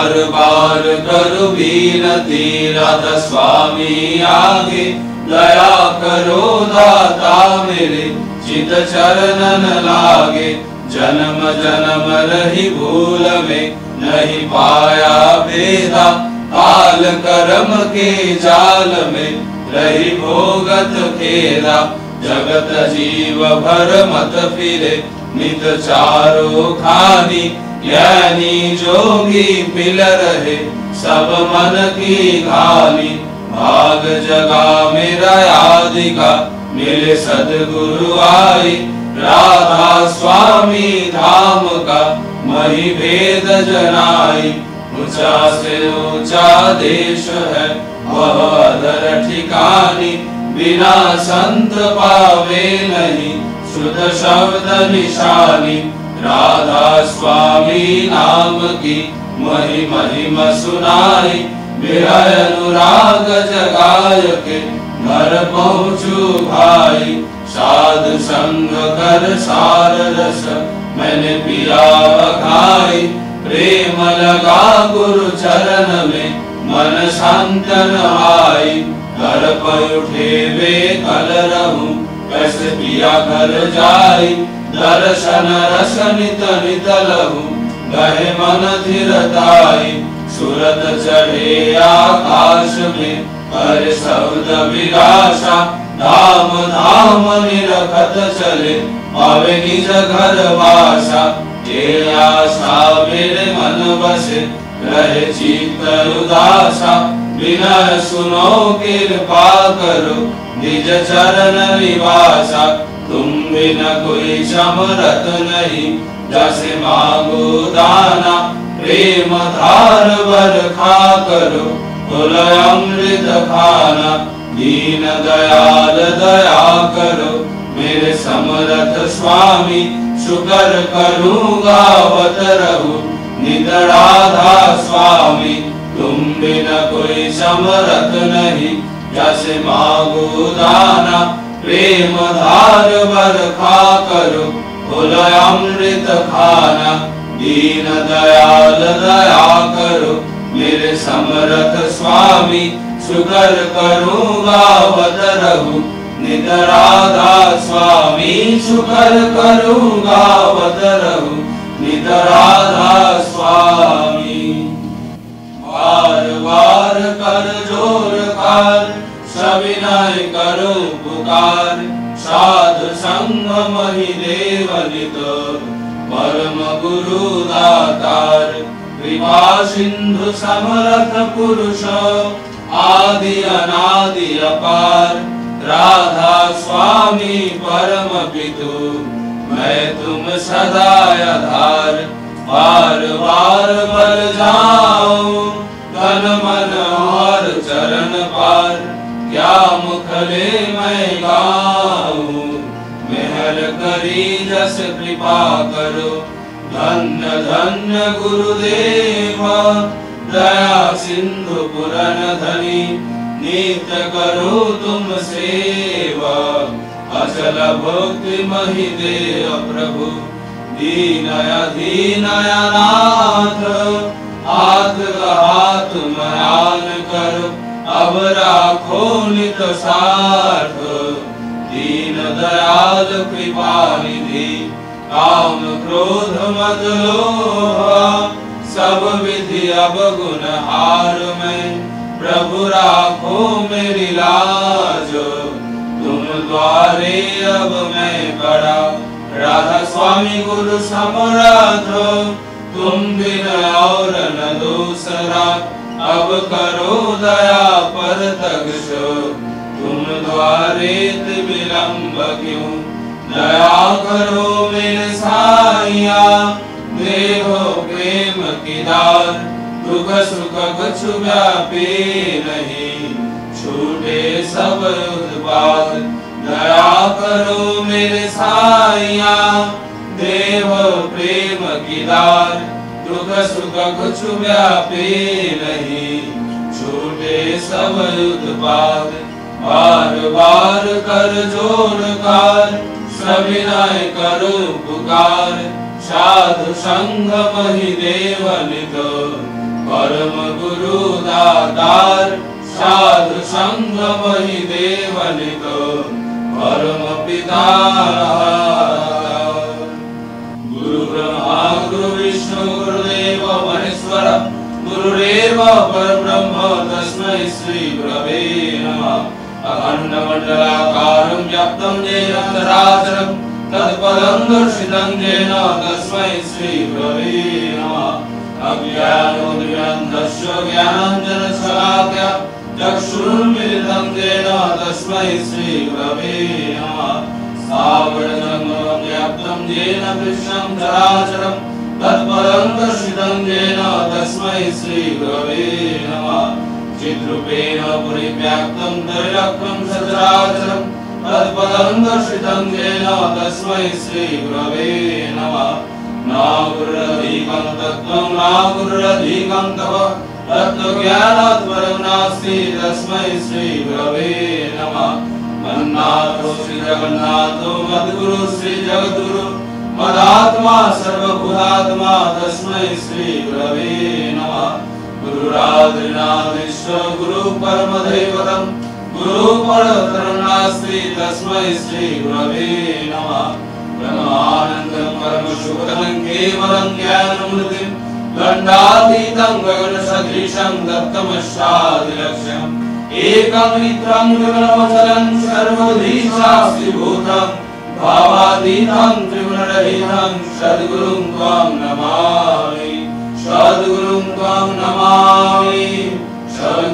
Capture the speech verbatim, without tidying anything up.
बार बार करो विनती राधा स्वामी आगे, दया करो दाता मेरे चित चरणन लागे। जन्म जन्म रही भूल में नहीं पाया भेदा, काल कर्म के जाल में रही भोगत खेला। जगत जीव भर मत फिरे नित चारो खानी, ज्ञानी जोगी मिल रहे सब मन की घानी। भाग जगा मेरा यादिका मिले सदगुरु आई, राधा स्वामी धाम का मही भेद जनाई। ऊंचा से ऊंचा देश है वह अधर ठिकानी, बिना संत पावे नहीं शुद्ध शब्द निशानी। राधा स्वामी नाम की मही महिमा सुनाई, मेरा अनुराग जगाय के घर पहुँचू भाई। साधु संग कर सार रस मैंने पिया बखाई, प्रेम लगा गुरु चरण में मन शांतन आई। घर पर उठे वे कल रहूं कैसे पिया घर जाई, दर्शन रस नित नित लहूं गहे मन धीरताई। सूरत चढ़े आकाश में पर शब्द विलासा, धाम धाम निरखत चले पावे निज घर वासा। ये आशा मेरे मन बसे रहे चित्त उदासा, बिना सुनो कृपा करो निज चरण निवासा। तुम बिना कोई समरथ नहीं जैसे मांगो दाना, प्रेम धार बरखा करो फुल अमृत खाना। दीन दयाल दया करो मेरे समरथ स्वामी, शुक्र करूँगा गावत रहूं नित राधा स्वामी। तुम बिना कोई समरथ नहीं जैसे मांगो दाना, प्रेम धार बरखा करो फुल अमृत खाना। दीन दयाल दया करो मेरे समरथ स्वामी, शुक्र करूँगा गावत रहूं नित राधा स्वामी। शुक्र करूँगा गावत रहूं नित राधा स्वामी। बार बार कर जोर कार सविनय करो पुकार, साधु संग मही देव नित परम गुरु दातार। कृपा सिंधु समरथ पुरुष आदि अनादि अपार, राधा स्वामी परम पितु मैं तुम सदा आधार। बार बार बल जाऊं तन मन और चरण पार, क्या मुखले मैं गाऊं मेहर करी जस कृपा करो। धन्य धन्य गुरुदेव दया सिंधु पुरन धनी, नित्य करो तुम सेवा अचल भक्ति मही दे प्रभु। दीन अधीन अनाथ हाथ हाथ मयान करो, अब राखो नित साथ। दीन दयाल कृपा निधि काम क्रोध मद लोभ, सब विधि अब गुण हार में प्रभु राखो मेरी लाज। तुम द्वारे अब मैं पड़ा राधा स्वामी गुरु समर्थ, तुम बिन और न दूसरा अब करो दया पर तगश। तुम द्वारे विलंब क्यों दया करो मेरे साइया, देहो प्रेम की दार दुख सुख कुछ व्यापी नहीं, छूटे सब उत्पाद दया करो मेरे साइया। देहो प्रेम की दार दुख सुख कुछ व्यापी नहीं, छूटे सब उत्पाद। बार बार कर जोर कार सविनय करो पुकार, साधु संग मही देव नित परम गुरु दातार साधु संग वही देवनित परम पिता गुरु ब्रह्मा गुरु विष्णु गुरुदेव महेश्वर गुरुरेव परब्रह्म तस्मै श्री गुरवे नमः अखंड मंडलाकारं व्याप्तं येन चराचरं तत्पदं दर्शितं येन तस्मै श्री गुरवे नमः अज्ञानोदयन्तस्य ज्ञानाञ्जनशलाकया चक्षुरुन्मीलितं येन तस्मै श्री गुरवे नमः सावरजङ्गमं व्याप्तं येन कृष्णं चराचरं तत्पदं दर्शितं येन तस्मै श्री गुरवे नमः चिद्रूपेण परिव्याप्तं त्रैलोक्यं सचराचरं तत्पदं दर्शितं येन तस्मै श्री गुरवे नमः न गुरुरधिकं तत्त्वं न गुरुरधिकं तप तत्त्वज्ञानात् परं नास्ति तस्मै श्री गुरवे नमः मन्नाथो श्री जगन्नाथो मद्गुरु श्री जगद्गुरु मदात्मा सर्वभूतात्मा तस्मै श्री गुरवे नमः गुरुरादिनाथीश्वर गुरु परमदैवतं गुरु परतरं नास्ति तस्मै श्री गुरवे नमः ब्रह्मानन्दं परमशुभदं केवलं ज्ञानमूर्तिं दण्डातीतं गगनसदृशं दत्तमस्यादिलक्ष्यम् एकं नित्यं गगनमचलं सर्वधी साक्षिभूतं भावातीतं त्रिगुणरहितं सद्गुरुं त्वां नमामि सद्गुरुं त्वां नमामि